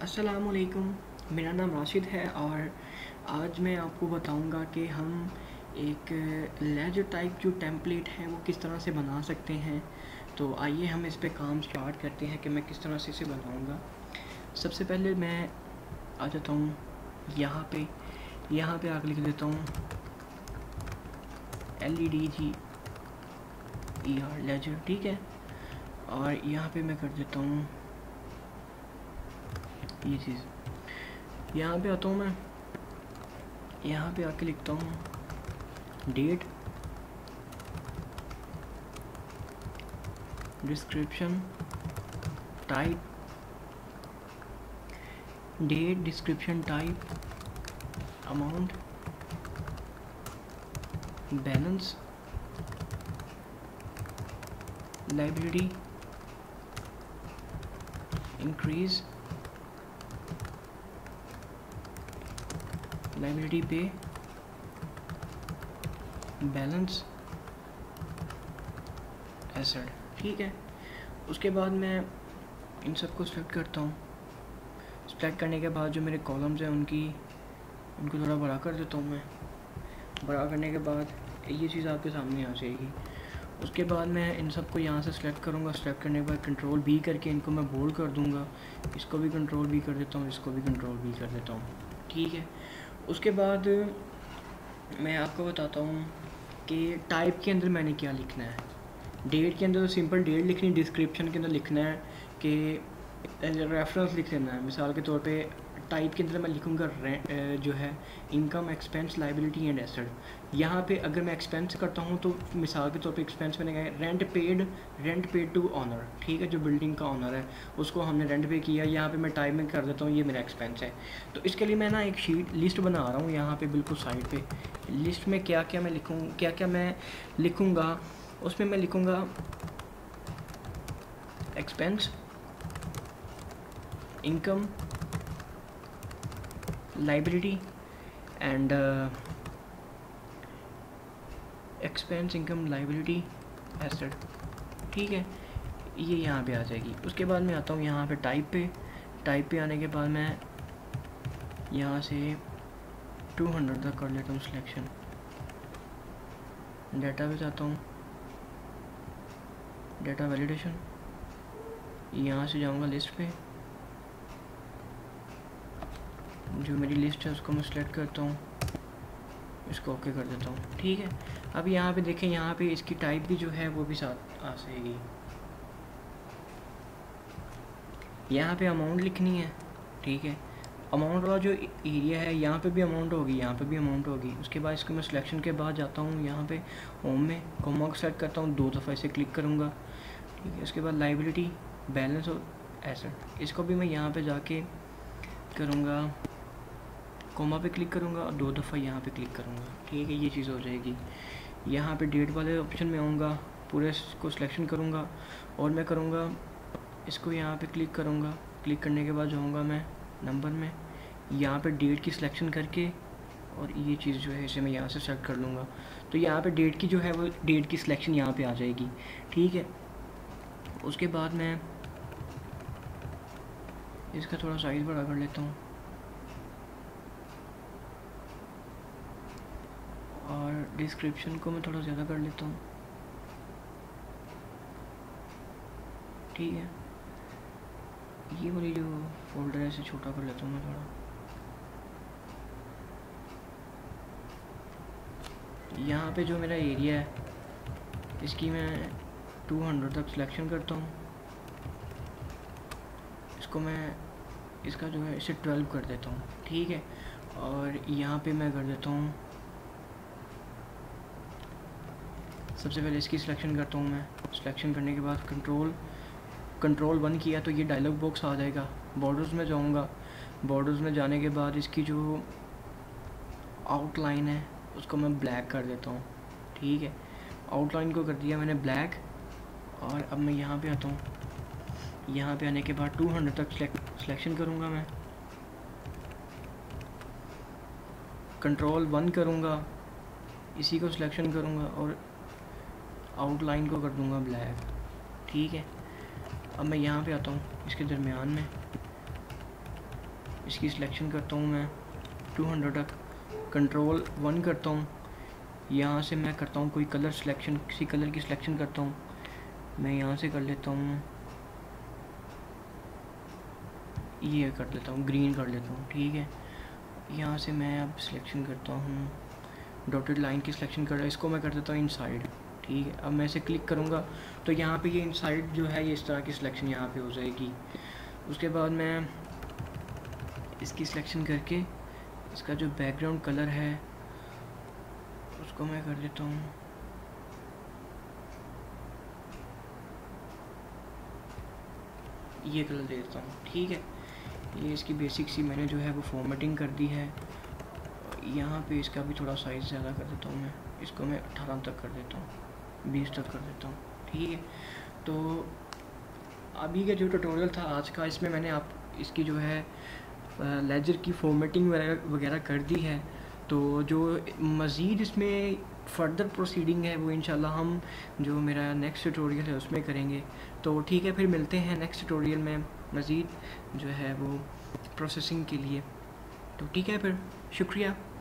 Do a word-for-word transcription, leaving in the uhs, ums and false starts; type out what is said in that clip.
अस्सलामुअलैकुम। मेरा नाम राशिद है और आज मैं आपको बताऊंगा कि हम एक लेजर टाइप जो टेम्पलेट है वो किस तरह से बना सकते हैं। तो आइए हम इस पे काम स्टार्ट करते हैं कि मैं किस तरह से इसे बनाऊंगा। सबसे पहले मैं आ जाता हूँ यहाँ पे यहाँ पे आकर लिख देता हूँ L E D G E R ledger, ठीक है। और यहाँ पे मैं कर देता हूँ ये चीज़, यहाँ पे आता हूँ मैं, यहाँ पे आके लिखता हूँ date, description, type, date, description, type, amount, balance, liability, increase, liability पे, बैलेंस, एसेट, ठीक है। उसके बाद मैं इन सबको सेलेक्ट करता हूँ। सेलेक्ट करने के बाद जो मेरे कॉलम्स हैं उनकी उनको थोड़ा बड़ा कर देता हूँ मैं। बड़ा करने के बाद ये चीज़ आपके सामने आ जाएगी। उसके बाद मैं इन सबको यहाँ से सिलेक्ट करूँगा। सेलेक्ट करने के बाद कंट्रोल बी करके इनको मैं बोल्ड कर दूँगा। इसको भी कंट्रोल बी कर देता हूँ, इसको भी कंट्रोल बी कर देता हूँ, ठीक है। उसके बाद मैं आपको बताता हूँ कि टाइप के अंदर मैंने क्या लिखना है। डेट के अंदर तो सिंपल डेट लिखनी, डिस्क्रिप्शन के अंदर लिखना है कि रेफरेंस लिख लेना है। मिसाल के तौर पे टाइप के अंदर मैं लिखूँगा जो है income, expense, liability and asset. यहाँ पे अगर मैं एक्सपेंस करता हूँ तो मिसाल के तौर पे एक्सपेंस मैंने कहा rent paid, rent paid to owner, ठीक है। जो बिल्डिंग का ऑनर है उसको हमने रेंट पे किया। यहाँ पे मैं टाइप में कर देता हूँ ये मेरा एक्सपेंस है। तो इसके लिए मैं ना एक शीट लिस्ट बना रहा हूँ यहाँ पे बिल्कुल साइड पे। लिस्ट में क्या क्या मैं लिखूँ क्या क्या मैं लिखूँगा, उसमें मैं लिखूँगा expense, income, liability and expense, income, liability, asset, ठीक है। ये यहाँ पे आ जाएगी। उसके बाद मैं आता हूँ यहाँ पे टाइप पे। टाइप पे आने के बाद मैं यहाँ से टू हंड्रेड तक कर लेता हूँ सिलेक्शन। डाटा पे जाता हूँ, डाटा वैलिडेशन, यहाँ से जाऊँगा लिस्ट पे। जो मेरी लिस्ट है उसको मैं सिलेक्ट करता हूँ, इसको ओके कर देता हूँ, ठीक है। अब यहाँ पे देखें, यहाँ पे इसकी टाइप भी जो है वो भी साथ आ जाएगी। यहाँ पे अमाउंट लिखनी है, ठीक है। अमाउंट वाला जो एरिया है यहाँ पे भी अमाउंट होगी, यहाँ पे भी अमाउंट होगी। उसके बाद इसको मैं सिलेक्शन के बाद जाता हूँ यहाँ पे होम में, कॉमा को सेलेक्ट करता हूँ, दो दफ़ा इसे क्लिक करूँगा, ठीक है। उसके बाद लाइबिलिटी, बैलेंस और एसेट, इसको भी मैं यहाँ पे जाके करूँगा, कॉमा पे क्लिक करूँगा और दो दफ़ा यहाँ पे क्लिक करूँगा, ठीक है। ये चीज़ हो जाएगी। यहाँ पे डेट वाले ऑप्शन में आऊँगा, पूरे को सिलेक्शन करूँगा और मैं करूँगा इसको यहाँ पे क्लिक करूँगा। क्लिक करने के बाद जाऊँगा मैं नंबर में, यहाँ पे डेट की सिलेक्शन करके और ये चीज़ जो है इसे मैं यहाँ से सेलेक्ट कर लूँगा। तो यहाँ पे डेट की जो है वो डेट की सिलेक्शन यहाँ पे आ जाएगी, ठीक है। उसके बाद मैं इसका थोड़ा साइज़ बड़ा कर लेता हूँ और डिस्क्रिप्शन को मैं थोड़ा ज़्यादा कर लेता हूँ, ठीक है। ये वाली जो फोल्डर है इसे छोटा कर लेता हूँ मैं थोड़ा। यहाँ पे जो मेरा एरिया है इसकी मैं टू हंड्रेड तक सिलेक्शन करता हूँ। इसको मैं इसका जो है इसे ट्वेल्व कर देता हूँ, ठीक है। और यहाँ पे मैं कर देता हूँ, सबसे पहले इसकी सिलेक्शन करता हूँ मैं। सिलेक्शन करने के बाद कंट्रोल कंट्रोल वन किया तो ये डायलॉग बॉक्स आ जाएगा। बॉर्डर्स में जाऊँगा, बॉर्डर्स में जाने के बाद इसकी जो आउटलाइन है उसको मैं ब्लैक कर देता हूँ, ठीक है। आउटलाइन को कर दिया मैंने ब्लैक। और अब मैं यहाँ पे आता हूँ। यहाँ पे आने के बाद टू हंड्रेड तक सिलेक्शन करूँगा मैं, कंट्रोल वन करूँगा, इसी को सिलेक्शन करूँगा और आउटलाइन को कर दूँगा ब्लैक, ठीक है। अब मैं यहाँ पे आता हूँ इसके दरमियान में, इसकी सिलेक्शन करता हूँ मैं टू हंड्रेड तक, कंट्रोल वन करता हूँ। यहाँ से मैं करता हूँ कोई कलर सिलेक्शन, किसी कलर की सिलेक्शन करता हूँ। मैं यहाँ से कर लेता हूँ, ये कर लेता हूँ, ग्रीन कर लेता हूँ, ठीक है। यहाँ से मैं अब सिलेक्शन करता हूँ, डॉटेड लाइन की सिलेक्शन कर रहा है, इसको मैं कर देता हूँ इनसाइड, ठीक है। अब मैं इसे क्लिक करूँगा तो यहाँ पे ये इनसाइड जो है ये इस तरह की सिलेक्शन यहाँ पे हो जाएगी। उसके बाद मैं इसकी सिलेक्शन करके इसका जो बैकग्राउंड कलर है उसको मैं कर देता हूँ ये कलर दे देता हूँ, ठीक है। ये इसकी बेसिक सी मैंने जो है वो फॉर्मेटिंग कर दी है। यहाँ पे इसका भी थोड़ा साइज़ ज़्यादा कर देता हूँ मैं, इसको मैं अठारह तक कर देता हूँ, बीस तक कर देता हूँ, ठीक है। तो अभी का जो ट्यूटोरियल था आज का, इसमें मैंने आप इसकी जो है लेजर की फॉर्मेटिंग वगैरह कर दी है। तो जो मज़ीद इसमें फर्दर प्रोसीडिंग है वो इंशाल्लाह हम जो मेरा नेक्स्ट ट्यूटोरियल है उसमें करेंगे। तो ठीक है, फिर मिलते हैं नेक्स्ट ट्यूटोरियल में मज़ीद जो है वो प्रोसेसिंग के लिए। तो ठीक है, फिर शुक्रिया।